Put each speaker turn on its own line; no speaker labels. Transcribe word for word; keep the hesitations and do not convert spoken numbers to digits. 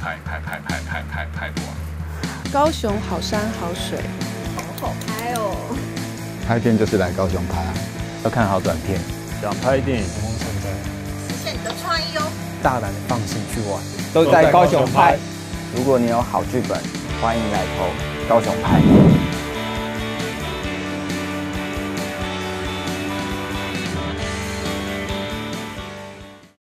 拍拍拍拍拍拍拍不完。
高雄好山好水，
好好拍哦。
拍片就是来高雄拍啊，
要看好短片，
想拍电影，
梦成真，
实现你的创意哦。
大胆放心去玩，
都在高雄拍。如果你有好剧本，欢迎来投高雄拍。